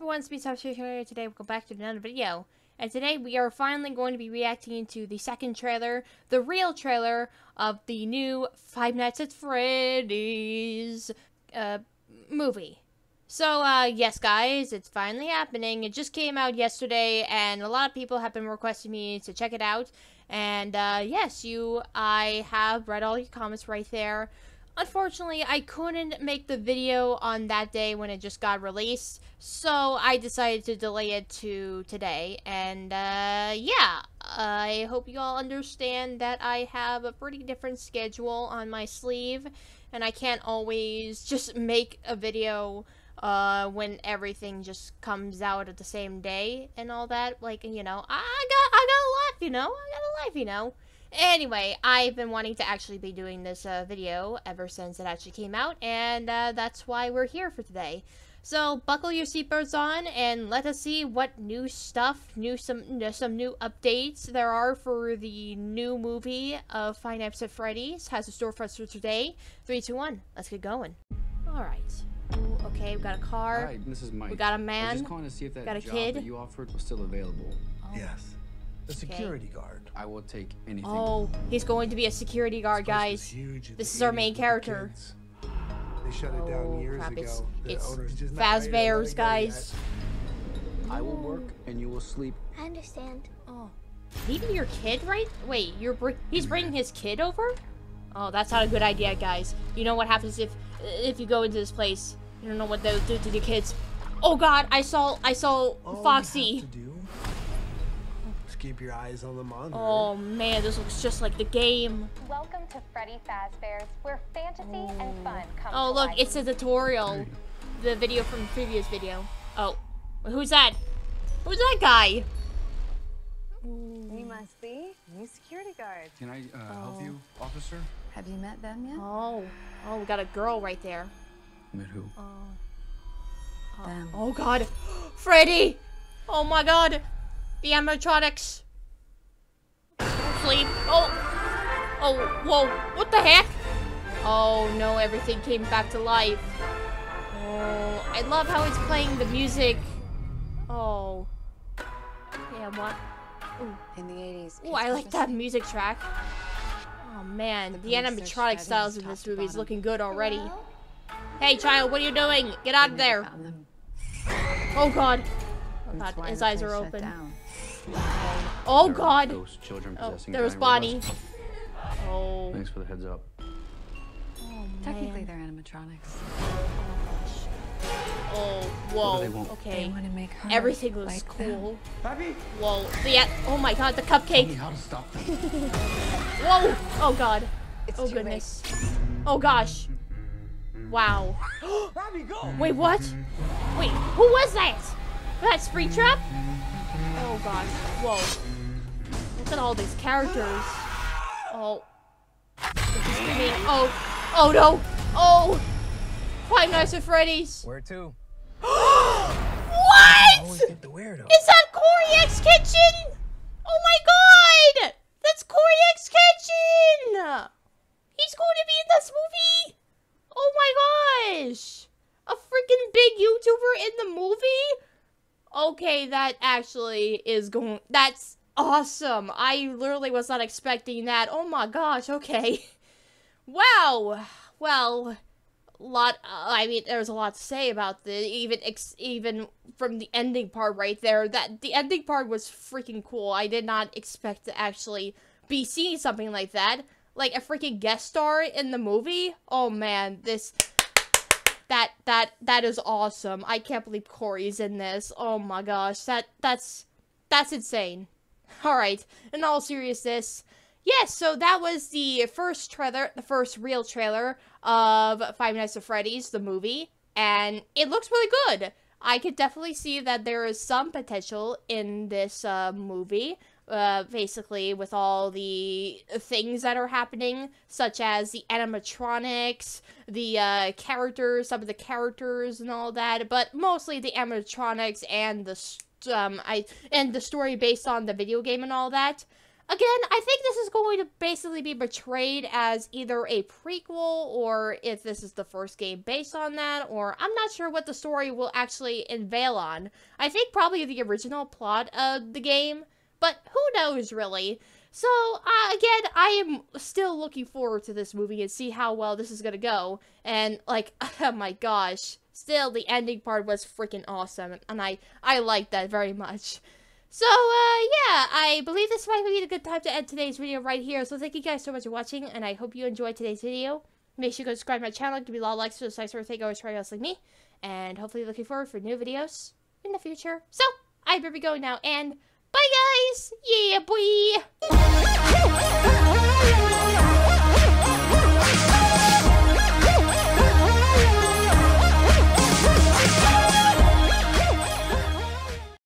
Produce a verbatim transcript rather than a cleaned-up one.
everyone, it's me, Cyriltvshow. Today we'll go back to another video. And today we are finally going to be reacting to the second trailer, the real trailer of the new Five Nights at Freddy's uh, movie. So, uh, yes guys, it's finally happening. It just came out yesterday, and a lot of people have been requesting me to check it out. And, uh, yes, you, I have read all your comments right there. Unfortunately, I couldn't make the video on that day when it just got released, so I decided to delay it to today, and, uh, yeah, I hope you all understand that I have a pretty different schedule on my sleeve, and I can't always just make a video, uh, when everything just comes out at the same day, and all that. Like, you know, I got, I got a life, you know, I got a life, you know. Anyway, I've been wanting to actually be doing this uh, video ever since it actually came out, and uh, that's why we're here for today. So buckle your seatbelts on and let us see what new stuff, new some some new updates there are for the new movie of Five Nights at Freddy's has a store for us for today. Three, two, one, let's get going. All right. Ooh, okay, we got a car. Hi, this is Mike. We got a man. I was just calling to see if that got a job kid. that you offered was still available. Oh. Yes. The security Okay. guard. I will take anything. Oh, he's going to be a security guard, guys. Huge This is our main character. They shut it down Oh, years crap, ago. it's, The it's owner's just not ready to let Fazbear's, it go guys. I will work and you will sleep. I understand. Oh, leaving your kid, right? Wait, you're br he's bringing his kid over? Oh, that's not a good idea, guys. You know what happens if if you go into this place? You don't know what they'll do to the kids. Oh God, I saw I saw All Foxy. you have to do is keep your eyes on the monitor. Oh man, this looks just like the game. Welcome to Freddy Fazbear's, where fantasy and fun come Oh to look, life. it's a tutorial. The video from the previous video. Oh, who's that? Who's that guy? We must be new security guards. Can I uh, Oh. help you, officer? Have you met them yet? Oh, oh, we got a girl right there. Met who? Oh. Oh, Them. oh God, Freddy! Oh my God, the animatronics. Sleep. Oh, oh, whoa! What the heck? Oh no, everything came back to life. Oh, I love how it's playing the music. Oh, yeah, what? Ooh, In the eighties. Ooh, I like that music track. Oh man, the, police searched animatronic Freddy's styles in top this to movie is bottom. looking good already. Hello? Hey child, what are you doing? Get out of there! Found them. Oh God! Oh That's God, why his the eyes place are shut open. down. Oh There are God! Ghost children Oh, possessing there was giant Bonnie. robots. Oh. Thanks for the heads up. Oh Technically, man. they're animatronics. Oh, What whoa. do they want? They Okay. want to make her Everything looks like cool. Pappy, Whoa. The oh my God, the tell me cupcake. how to stop them. Whoa. Oh God. It's Oh too goodness. Oh gosh. Wow. Bobby, go! Wait, what? Wait, who was that? That Springtrap? Oh gosh. Whoa. Look at all these characters. Oh. She's screaming. Oh. Oh no. Oh. Five Nights at Freddy's. Where to? What? Always get the weirdo. Is that Corey X Kitchen? Oh my God! That's Corey X Kitchen! He's going to be in this movie? Oh my gosh! A freaking big YouTuber in the movie? Okay, that actually is going... That's awesome. I literally was not expecting that. Oh my gosh, okay. Wow. Well... lot uh, I mean there's a lot to say about the even ex even from the ending part right there. That the ending part was freaking cool. I did not expect to actually be seeing something like that, like a freaking guest star in the movie. Oh man, this that that that is awesome. I can't believe Corey's in this. Oh my gosh, that that's that's insane. All right, in all seriousness, yes, so that was the first trailer, the first real trailer of Five Nights at Freddy's, the movie, and it looks really good. I could definitely see that there is some potential in this uh, movie, uh, basically with all the things that are happening, such as the animatronics, the uh, characters, some of the characters and all that, but mostly the animatronics and the um, I and the story based on the video game and all that. again, I think this is going to basically be portrayed as either a prequel or if this is the first game based on that, or I'm not sure what the story will actually unveil on. I think probably the original plot of the game, but who knows really. So, uh, again, I am still looking forward to this movie and see how well this is gonna go. And, like, oh my gosh, still the ending part was freaking awesome, and I, I liked that very much. So, uh, yeah, I believe this might be a good time to end today's video right here. So, thank you guys so much for watching, and I hope you enjoyed today's video. Make sure you go subscribe to my channel, give me a lot of likes for the sites where they go try else like me. And hopefully looking forward for new videos in the future. So, I better be going now, and bye guys! Yeah, boy!